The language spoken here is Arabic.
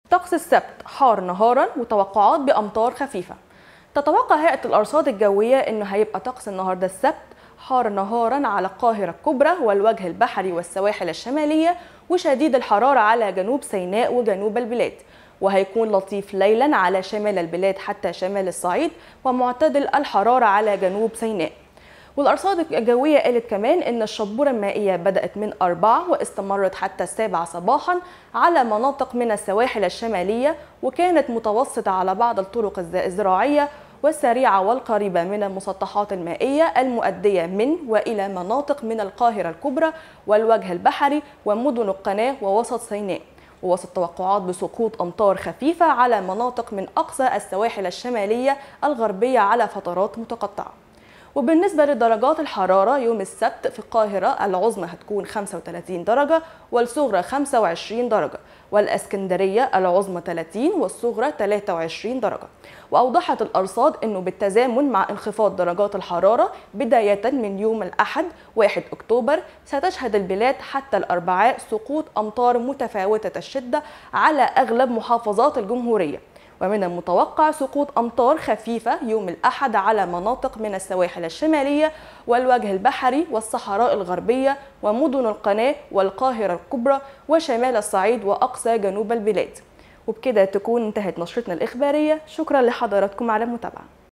طقس السبت حار نهارا وتوقعات بأمطار خفيفة. تتوقع هيئة الأرصاد الجوية إنه هيبقى طقس النهارده السبت حار نهارا على القاهرة الكبرى والوجه البحري والسواحل الشمالية، وشديد الحرارة على جنوب سيناء وجنوب البلاد، وهيكون لطيف ليلا على شمال البلاد حتى شمال الصعيد، ومعتدل الحرارة على جنوب سيناء. والأرصاد الجوية قالت كمان إن الشبورة المائية بدأت من 4 واستمرت حتى 7 صباحا على مناطق من السواحل الشمالية، وكانت متوسطة على بعض الطرق الزراعية والسريعة والقريبة من المسطحات المائية المؤدية من وإلى مناطق من القاهرة الكبرى والوجه البحري ومدن القناة ووسط سيناء، ووسط توقعات بسقوط أمطار خفيفة على مناطق من أقصى السواحل الشمالية الغربية على فترات متقطعة. وبالنسبة لدرجات الحرارة يوم السبت في القاهرة العظمى هتكون 35 درجة والصغرى 25 درجة، والإسكندرية العظمى 30 والصغرى 23 درجة. وأوضحت الأرصاد أنه بالتزامن مع انخفاض درجات الحرارة بداية من يوم الأحد 1 أكتوبر ستشهد البلاد حتى الأربعاء سقوط أمطار متفاوتة الشدة على أغلب محافظات الجمهورية، ومن المتوقع سقوط أمطار خفيفة يوم الأحد على مناطق من السواحل الشمالية والوجه البحري والصحراء الغربية ومدن القناة والقاهرة الكبرى وشمال الصعيد وأقصى جنوب البلاد. وبكده تكون انتهت نشرتنا الإخبارية. شكرا لحضراتكم على المتابعة.